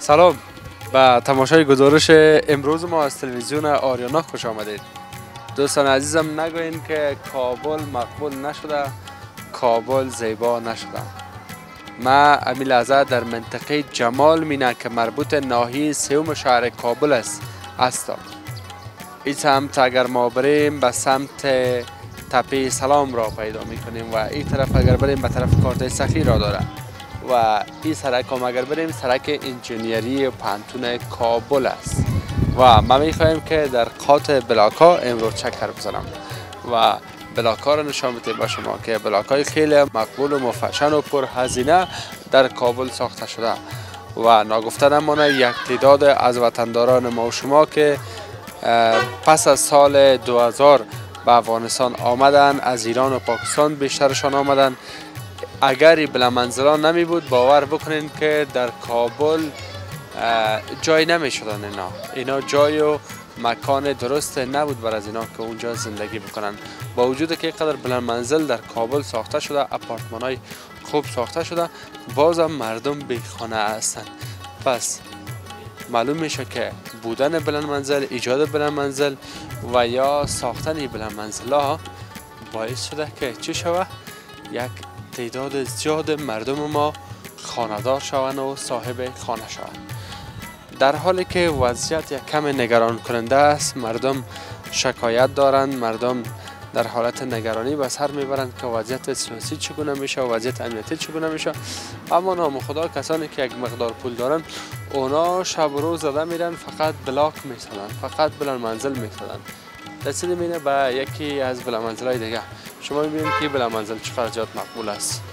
سلام، به تماشای گزارش امروز ما از تلویزیون آریانا خوش آمدید. دوستان عزیزم، نگوین که کابل مقبول نشده، کابل زیبا نشده. ما امی لحظه در منطقه جمال مینه که مربوط ناحیه سوم شهر کابل است هستم. این سمت اگر ما بریم به سمت تپه سلام را پیدا میکنیم و این طرف اگر بریم به طرف کارت سخی را داره و این سرک هم اگر بریم سرک انجینیری پانتون کابل است و ما میخواهیم که در قاط بلاک‌ها امروز چکر بزنم و بلاک‌ها را نشان بدیم به شما که بلاک‌های خیلی مقبول و مفشن و پرهزینه در کابل ساخته شده و ناگفته نمانه یک تعداد از وطنداران ما و شما که پس از سال 2000 به افغانستان آمدن، از ایران و پاکستان بیشترشان آمدن. اگر بلندمنزلان نمی بود باور بکنین که در کابل جای نمی شدن اینا جای و مکان درست نبود بر از اینا که اونجا زندگی بکنن. با وجود که قدر بلند منزل در کابل ساخته شده، اپارتمان های خوب ساخته شده، بازم مردم بی خانه هستند. پس معلوم میشه که بودن بلند منزل، ایجاد بلند منزل و یا ساختن بلند منزل ها باعث شده که چی شوه؟ یک تعداد زیاد مردم ما خانه‌دار شوند و صاحب خانه شوند. در حالی که وضعیت یک کم نگران کننده است، مردم شکایت دارند، مردم در حالت نگرانی به سر میبرند که وضعیت سیاسی چگونه میشه و وضعیت امنیتی چگونه میشه. اما نام خدا کسانی که یک مقدار پول دارن اونا شب و روز زده میرن، فقط بلاک میسازن، فقط بلند منزل میسازن. رسید مینه به یکی از بلند منزل‌های دیگه. شما میبینید که بلند منزل چقدر زیاد مقبول است.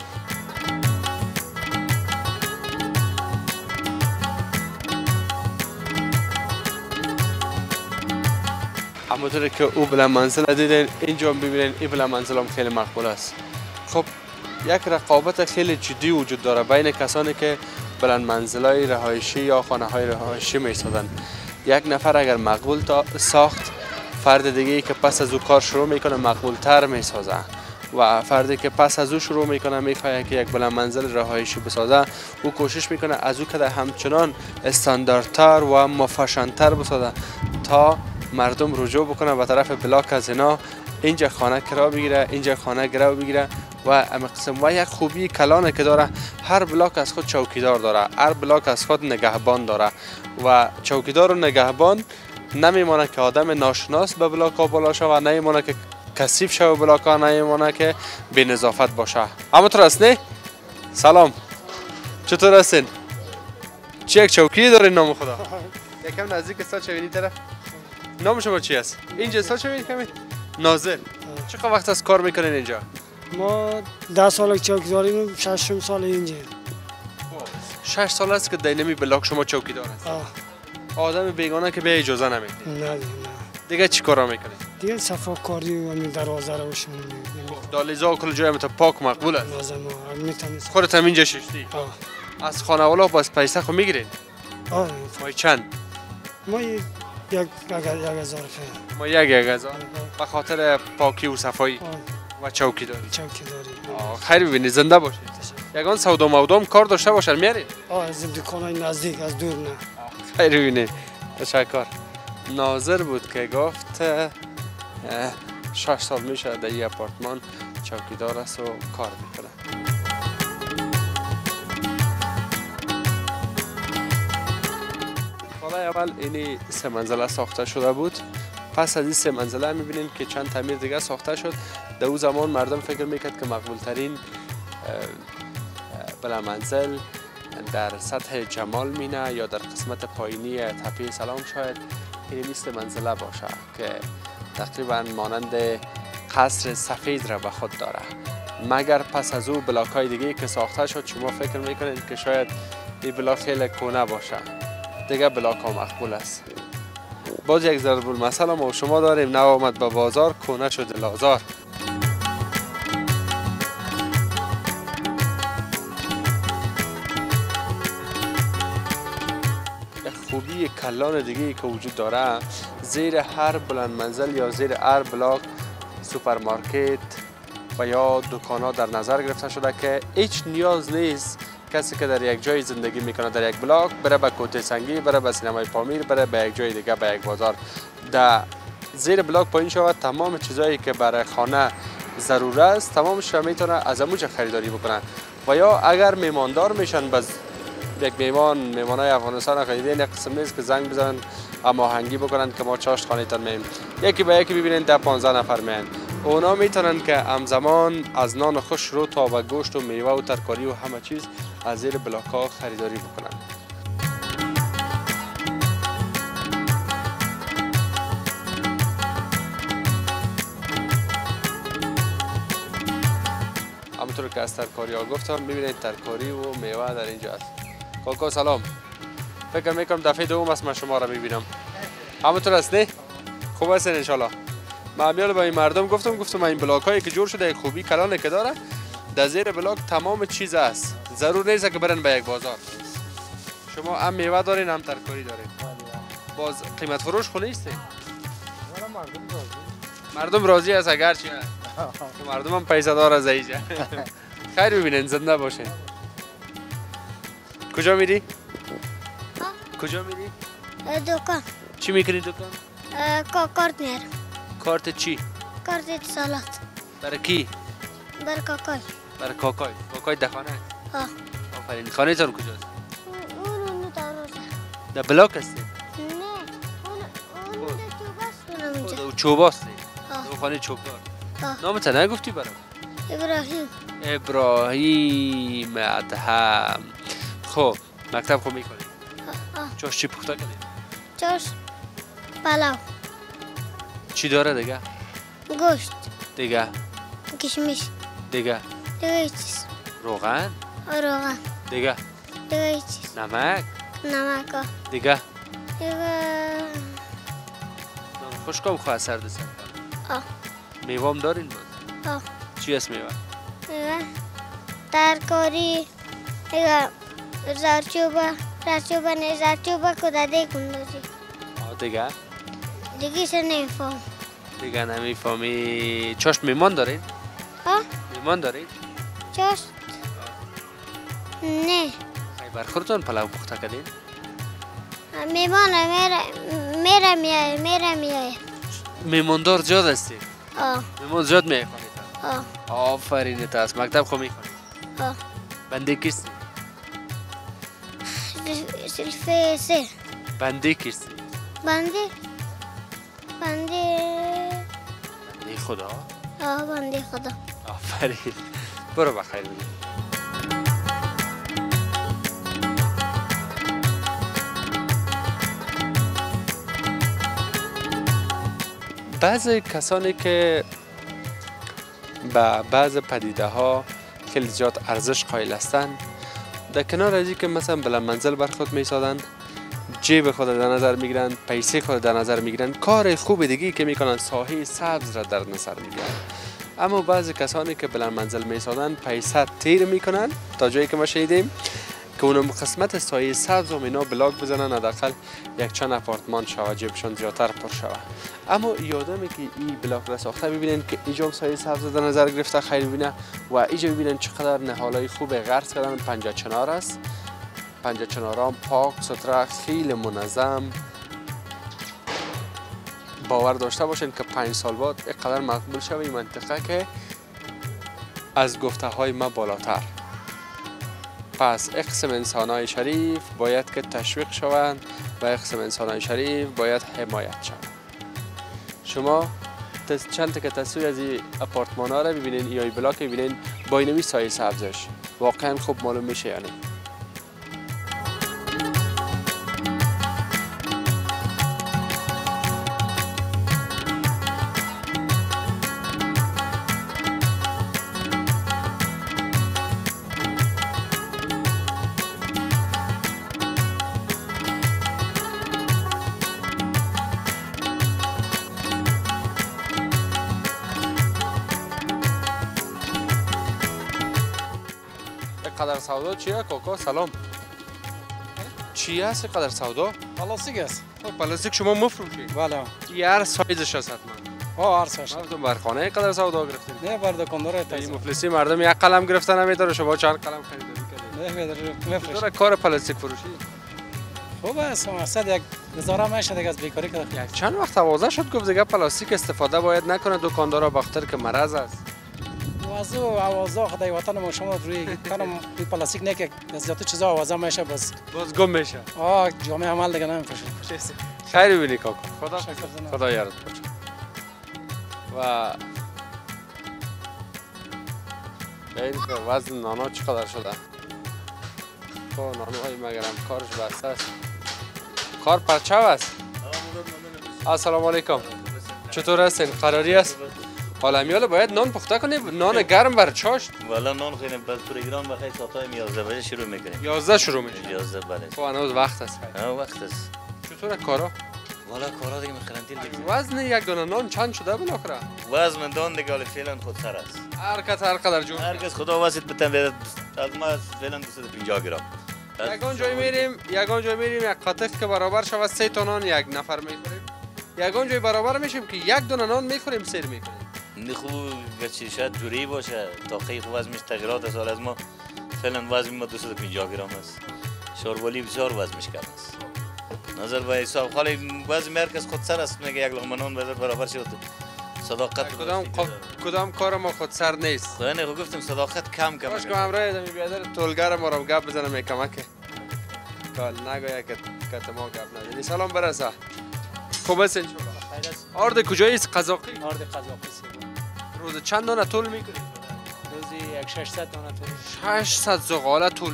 همونطوری که او بلند منزل دیدین، اینجا ببینید این بلند منزل هم خیلی مقبول است. خب یک رقابت خیلی جدی وجود داره بین کسانی که بلند منزل‌های رهایشی یا خانه‌های رهایشی میسازن. یک نفر اگر مقبول ساخت، فرد دیگه که پس از او کار شروع میکنه مقبول تر میسازه و فردی که پس از او شروع میکنه میخواد که یک بلند منزل رهایشی بسازه، او کوشش میکنه از او که همچنان استانداردتر و مفشن‌تر بسازه تا مردم رجوع بکنه به طرف بلاک از اینا، اینجا خانه کرا بگیره، اینجا خانه گرو بگیره و اما قسم. و یک خوبی کلانه که داره، هر بلاک از خود چوکیدار داره، هر بلاک از خود نگهبان داره و چوکیدار و نگهبان نمیمونه که آدم ناشناس به بلاک ها بالا شه و نمیمونه که کثیف شه و بلاک ها نمیمونه که بی نظافت باشه. همونطور است نه؟ سلام، چطور هستین؟ چه یک چوکی دارین نام خدا؟ یکم نزدیک استاد شوینی طرف. نام شما چی است؟ اینجا استاد شوینی کمی؟ ناظر. چقدر وقت از کار میکنین اینجا؟ ما 10 سال چوکی داریم، 6 سال اینجا. 6 سال است که دینمی بلاک شما چوکیدار است. آدم بیگانه که به اجازه نمیدید؟ نه. دیگه چی کارا میکنید؟ دیگه صفا کاری و همین دروازه رو شما دالیزا و کل جای تو پاک مقبول است؟ لازم میتونید. خودت هم اینجا ششتی؟ از خانوالا باز پیسه خو میگیرید؟ مای چند؟ ما 1000 ما 1000 به خاطر پاکی و صفایی و چوکی داری. خیر ببینید، زنده باشید. یگان سودا مودام کار داشته باشن میارید؟ از دکانای نزدیک، از دور نه. خیر ببینید، تشکر. ناظر بود که گفت 6 سال میشه در این اپارتمان چوکیدار است و کار میکنه. حالا اول اینی 3 منزله ساخته شده بود. پس از این 3 منزله میبینیم که چند تعمیر دیگه ساخته شد. در اون زمان مردم فکر میکرد که مقبول ترین بلند منزل در سطح جمال مینه یا در قسمت پایینی تپه سلام شاید این مثل منزله باشه که تقریبا مانند قصر سفید را به خود داره. مگر پس از او بلاک های دیگه که ساخته شد شما فکر میکنید که شاید این بلاک خیلی کهنه باشه. دیگه بلاک ها مقبول است. باز یک ضرب المثل ما شما داریم، نو آمد به بازار کهنه شد لازار. خوبی کلان دیگه که وجود داره، زیر هر بلند منزل یا زیر هر بلاک سوپرمارکت و یا دکان‌ها در نظر گرفته شده که هیچ نیاز نیست کسی که در یک جای زندگی میکنه در یک بلاک بره به کوته سنگی، بره به سینمای پامیر، بره به یک جای دیگه، به یک بازار، در زیر بلاک پایین شود، تمام چیزایی که برای خانه ضرور است تمامش را میتونه از اونجا خریداری بکنن. و یا اگر میماندار میشن، باز یک میمانای افغانستان خریدین، یک قسم نیست که زنگ بزنن اما آهنگی بکنن که ما چاشت خانه تان میم، یکی به یکی ببینین ده 15 نفر میان. اونا میتونن که همزمان از نان خوش رو تا و گوشت و میوه و ترکاری و همه چیز از زیر بلاک ها خریداری بکنن. همونطور که از ترکاری ها گفتم، میبینید ترکاری و میوه در اینجا است. کاکا سلام، فکر میکنم دفعه دوم است من شما را میبینم. همونطور است نه؟ خوب هستین انشالله. من به این مردم گفتم این بلاک هایی که جور شده یک خوبی کلانی که داره، در زیر بلاک تمام چیز است، ضرور نیست که برن به یک بازار. شما هم میوه دارین هم ترکاری دارین، باز قیمت فروش خو نیستین؟ مردم راضی است اگر چی هست. مردم هم پیسه دار از اینجا. خیر ببینین، زنده باشین. کجا میری؟ کجا میری؟ دکان. چی میکنی دکان؟ کارت میارم. کارت چی؟ کارت اتصالات. برای کی؟ برای کاکای. برای کاکای. کاکای در خانه؟ آفرین. خانه تان کجاست؟ اون تاروزه. در بلاک هستی؟ نه، اون در چوباست اونم اونجا. چوباستی؟ اون خانه چوبدار. نامت نگفتی برام؟ ابراهیم ادهم. خب مکتب خوب میکنی؟ چاش چی پخته کنی؟ چاش پلاو. چی داره دیگه؟ گوشت. دیگه؟ کشمش. دیگه؟ دیگه چیز. روغن؟ روغن. دیگه؟ دیگه چیز. نمک؟ نمک. دیگه؟ دیگه خوشکام خواه سرد سر کنم. میوام دارین باز؟ چی هست میوه؟ میوه ترکاری، دیگه زرچوبه نه زرچوبه کداده کندازی. دیگه؟ دیگه سه نمیفهم. دیگه نمیفهمی. چاشت میمان دارین؟ میمان دارین؟ چاشت؟ نه. برخورتون پلاو پخته کردین؟ میمانه میره میایه. میماندار زیاد هستی؟ میمان زیاد میای خانه تا؟ آفرین است. مکتب خو میکنی؟ بنده کیستی؟ صرف سه. بنده کیستی؟ بنده خدا؟ بنده خدا. آفرین. برو بخیر بگی. بعضی کسانی که به بعض پدیده ها خیلی زیاد ارزش قائل هستند، در کنار از که مثلا بلند منزل بر خود میسازند، جیب خود در نظر میگیرند، پیسه خود در نظر میگیرند، کار خوب دیگی که میکنند ساحه سبز را در نظر میگیرند. اما بعضی کسانی که بلند منزل میسازند پیسه تیر میکنند تا جایی که ما شنیدیم که اونم قسمت سایه سبز و اینا بلاک بزنن، حداقل یک چند آپارتمان شود، جیبشون زیادتر پر شود. اما یادمه که این بلاک را ساخته ببینن که اینجا سایه سبز در نظر گرفته، خیلی ببینه و اینجا ببینن چقدر نهالای خوب غرس کردن. 50 چنار است، 50 چنارام پاک ستره خیلی منظم. باور داشته باشین که 5 سال بعد اینقدر مقبول شوه این منطقه که از گفته های ما بالاتر. پس اقسم انسانای شریف باید که تشویق شوند و اقسم انسانای شریف باید حمایت شوند. شما چند تا که تصویر از این اپارتمان ها را ببینین یا این بلاک ببینین با اینوی سایه سبزش واقعا خوب معلوم میشه. یعنی قدر سودا چیه کاکا؟ سلام. چی هست قدر سودا؟ پلاستیک است. پلاستیک شما مفروشید؟ بله. این هر سایزش هست حتما؟ هر سایز. مردم بر خانه قدر سودا گرفتین؟ نه بر دکاندار این مفلسی مردم یک قلم گرفتن نمیتونه، شما چند قلم خریداری کردید؟ میفروشیم. چطور کار پلاستیک فروشی؟ خوب است، مقصد یک گزاره میشه دیگه از بیکاری که چند وقت واضح شد گفت دیگه پلاستیک استفاده باید نکنه دکاندارا بخاطر که مرض است. وضع و آوازا خدای وطن ما شما روی کنم روی پلاستیک نه که از زیادت چیزا آوازا میشه باز گم میشه. جامعه عمل دیگه نمیفروشیم. خیلی بینی کاکا. شکر خدا یارت باشه. و این که وزن نانا چقدر شده؟ خب نانوهای مگرم کارش بسته است. کار پرچو است. السلام علیکم. چطور هستین؟ قراری است؟ حالا باید نان پخته کنیم، نان گرم بر چاشت. والا نان خیلی بس پروگرام بخیر ساعت 11 بجه شروع میکنیم. 11 شروع میشه. 11 بله. خب هنوز وقت است. وقت است. چطور کارا؟ والا کارا دیگه مخرندیل دیگه. وزن یک دونه نان چند شده بالاخره؟ وزن دان دیگه حالا فعلا خود سر است. هر قدر جور. هر کس خدا واسط بتن از ما فعلا 250 گرم. یگان جای میریم یک قطف که برابر شود 3 تا نان یک نفر میخوریم. یگان جای برابر میشیم که یک دونه نان میخوریم سیر میکنیم. نخو گچی شاید جوری باشه تاقی خو وزنش تغییرات است از ما فعلا وزن ما 250 گرم است. شوربالی بسیار وزنش کم است. نظر به حساب خالی وزن مرکز خود سر است میگه یک لقمه نان برابر شد. صداقت کدام کار ما خود سر نیست. نه گفتم صداقت کم باش که امرای دمی بیادر تولگر ما رو گپ بزنم میکمه که کال نگویا که ما گپ نداری. سلام برسه. خوب است انشالله. آرد کجایی است؟ قزاقی. آرد قزاقی. روز چند دانه طول میکنی؟ روزی 600 دانه طول. 600 زغاله طول.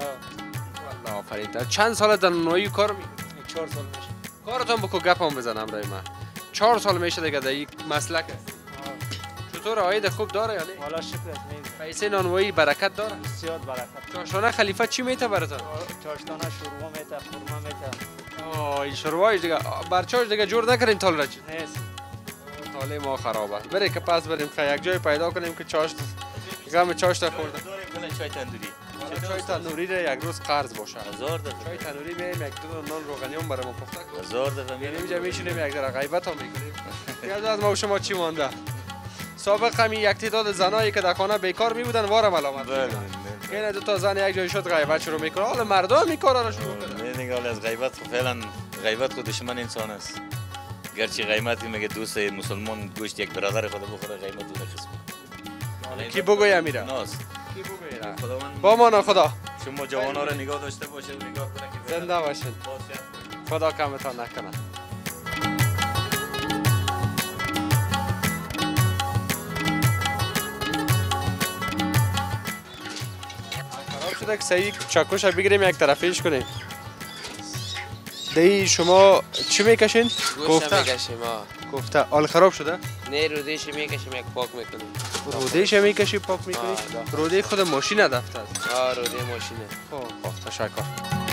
والله آفرین. چند سال در نوعی کار میکنی؟ 4 سال میشه. کارتون بکو گپم بزنم رای من. 4 سال میشه دیگه در این مسلک است. چطور عاید خوب داره یا نه؟ والا شکر است میز. پیسه نانوایی برکت داره؟ بسیار برکت. چاشتانه خلیفه چی میته براتون؟ چاشتانه شوروا میته، خورما میته. این شوروایش دیگه برچاش دیگه جور نکردین تال را چی؟ نیست. تاله ما خراب است. بریم که پس بریم که یک جای پیدا کنیم که چاشت غم چاشت خورده. داریم چای تندوری. چای تنوری را یک روز قرض باشه. 1000 دفعه. چای تنوری میایم یک دو نان روغنیام برام پخته کنیم. 1000 دفعه یعنی اینجا میشینیم یک ذره غیبت هم میکنیم. یاد از ما و شما چی مانده؟ سابق همی یک تعداد زنایی که در خانه بیکار می بودن وارم علامت می‌کردن. این دو تا زن یک جای شد غیبت شروع میکنه. حالا مردم می کارا را شروع کردن. نه دیگه از غیبت فعلا غیبت خود دشمن انسان است. گرچه غیبتی میگه دوست مسلمان گوشت یک برادر خود بخوره غیبت دونه قسم. کی بگویم میره؟ ناس. کی بگویم؟ خداوند با ما خدا. شما جوان‌ها را نگاه داشته باشه و نگاه کنه که زنده باشین. خدا کمتان نکنه. خراب شده که صحیح چاکوش بگیریم یک طرفیش کنیم. دی شما چی میکشین؟ گوشت میکشیم. کوفته. آل خراب شده؟ نه رودیش میکشیم یک پاک میکنیم. رودیش میکشی پاک میکنی؟ روده خود ماشین دفته است. روده ماشینه. خب تشکر.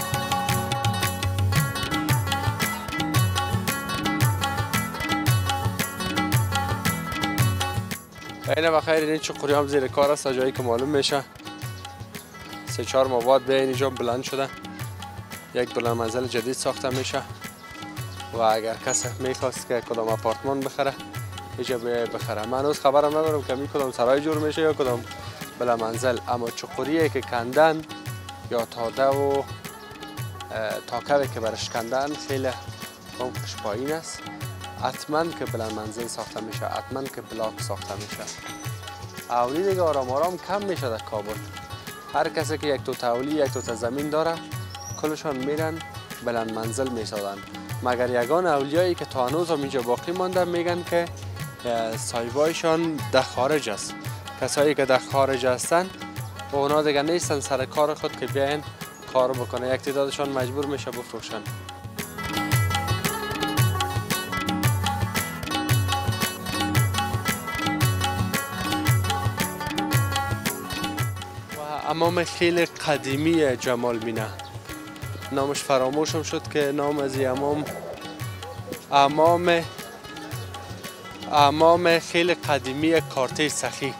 اینه بخیر این چقوری هم زیر کار است جایی که معلوم میشه 3-4 ماه بعد به اینجا بلند شده یک بلند منزل جدید ساخته میشه و اگر کسی میخواست که کدام آپارتمان بخره اینجا بخره. من هنوز خبرم ندارم که می کدام سرای جور میشه یا کدام بلند منزل، اما چقوریه که کندن یا تاده و تاکوی که برش کندن خیلی عمقش پایین است. حتما که بلند منزل ساخته میشه، حتما که بلاک ساخته میشه. اولی دیگه آرام آرام کم میشه در کابل. هر کسی که یک تو تولی یک تو زمین داره کلشان میرن بلند منزل میسازن، مگر یگان اولیایی که تا هنوز هم اینجا باقی مانده میگن که صاحبایشان در خارج است. کسایی که در خارج هستن اونا دیگه نیستن سر کار خود که بیاین کار بکنه، یک تعدادشان مجبور میشه بفروشن. امام خیلی قدیمی جمال مینه، نامش فراموشم شد که نام از امام خیلی قدیمی کارته سخی،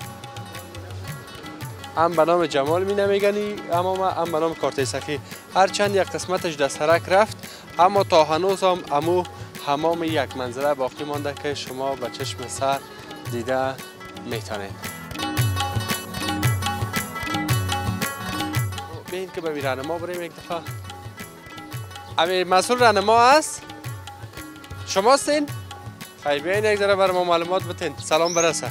هم به نام جمال مینه میگنی امام، هم به نام کارته سخی. هرچند یک قسمتش در سرک رفت اما تا هنوز هم امو حمام یک منزله باقی مانده که شما به چشم سر دیده میتونید. بین بگیم که به راهنما بریم یک دفعه. امی مسئول راهنما هست؟ شما هستین؟ خیلی بیاین یک ذره برای ما معلومات بتین. سلام برسه.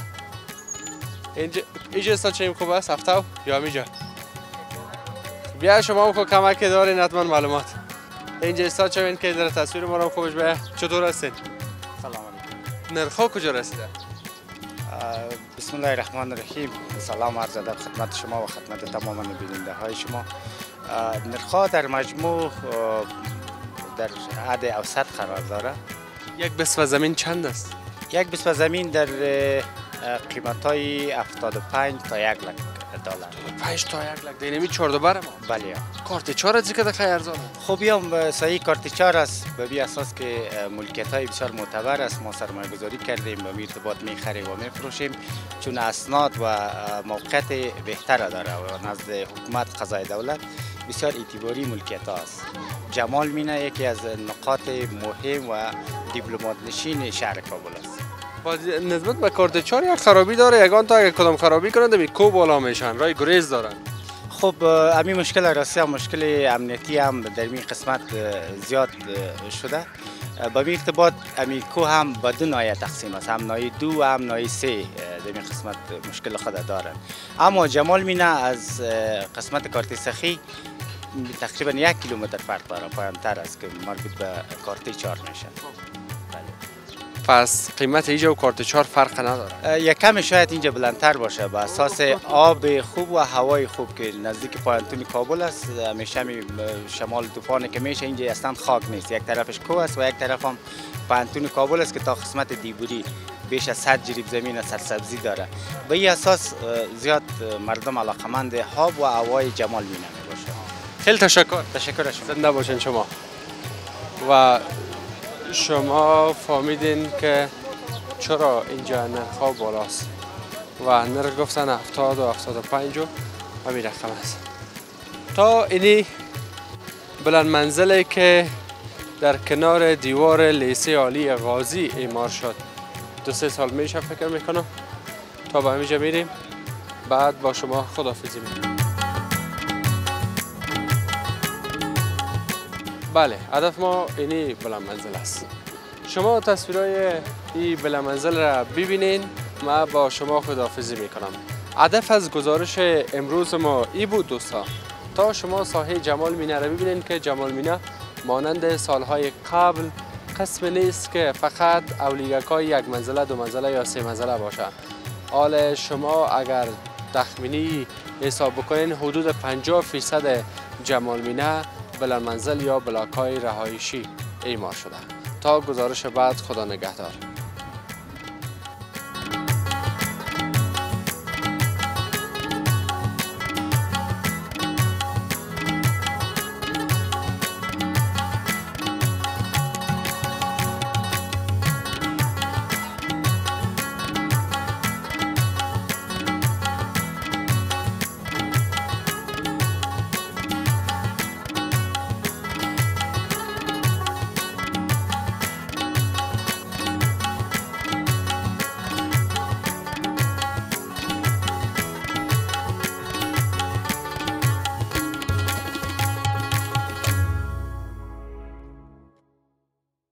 اینجا استاد چه خوب است؟ هفته یا همیجا؟ بیا شما هم کمک دارین حتما معلومات. اینجا استاد چه که در تصویر ما رو خوبش به چطور هستین؟ سلام علیکم. نرخ‌ها کجا رسیده؟ بسم الله الرحمن الرحیم. سلام عرض ادب خدمت شما و خدمت تمام بیننده های شما. نرخ‌ها در مجموع در حد اوسط قرار داره. یک بسوه زمین چند است؟ یک بسوه زمین در قیمت های 75 تا 1 لک دلار. 5 تا 1 لک دینمی 14 بر ما. بله. کارت 4 از که خیلی ارزانه. خب هم صحیح کارت 4 است به بی اساس که ملکیت های بسیار معتبر است. ما سرمایه گذاری کردیم به ارتباط میخریم و میفروشیم چون اسناد و موقعیت بهتر داره و نزد حکومت قضای دولت بسیار اعتباری ملکیت است. جمال مینه یکی از نقاط مهم و دیپلمات نشین شهر کابل است. نسبت به کارت 4 یک خرابی داره. یگان تا اگر کدام خرابی کنند می کو بالا میشن رای گریز دارن. خب همین مشکل راستی هم مشکل امنیتی هم در این قسمت زیاد شده. با این ارتباط همین کو هم به دو نایه تقسیم است، هم نایه 2 و هم نایه 3 در این قسمت مشکل خود دارن. اما جمال مینه از قسمت کارت سخی تقریبا 1 کیلومتر فرق داره پایین‌تر است که مربوط به کارت 4 میشه. پس قیمت اینجا و کارت 4 فرق نداره. یکم شاید اینجا بلندتر باشه به اساس آب خوب و هوای خوب که نزدیک پایانتون کابل است. همیشه شمال طوفان که میشه اینجا اصلا خاک نیست، یک طرفش کوه است و یک طرف هم پایانتون کابل است که تا قسمت دیبوری بیش از 100 جریب زمین سرسبزی داره. به این اساس زیاد مردم علاقمند آب و هوای جمال مینه میباشه. خیلی تشکر. تشکر شما. زنده باشین شما. و شما فهمیدین که چرا اینجا نرخ‌ها بالاست و نرخ گفتن 70 و 75 و همین رقم است. تا اینی بلند منزلی که در کنار دیوار لیسه عالی غازی اعمار شد 2-3 سال میشه فکر میکنم. تا به همینجا میریم بعد با شما خداحافظی میکنم. بله هدف ما اینی بلند منزل است. شما تصویرهای این بلند منزل را ببینین. ما با شما خداحافظی میکنم. هدف از گزارش امروز ما ای بود دوستا تا شما ساحه جمال مینه را ببینین که جمال مینه مانند سالهای قبل قسم نیست که فقط اولیگکای 1 منزله 2 منزله یا 3 منزله باشه. حال شما اگر تخمینی حساب بکنین حدود 50% جمال مینه بلند منزل یا بلاک‌های رهایشی اعمار شده. تا گزارش بعد خدا نگهدار.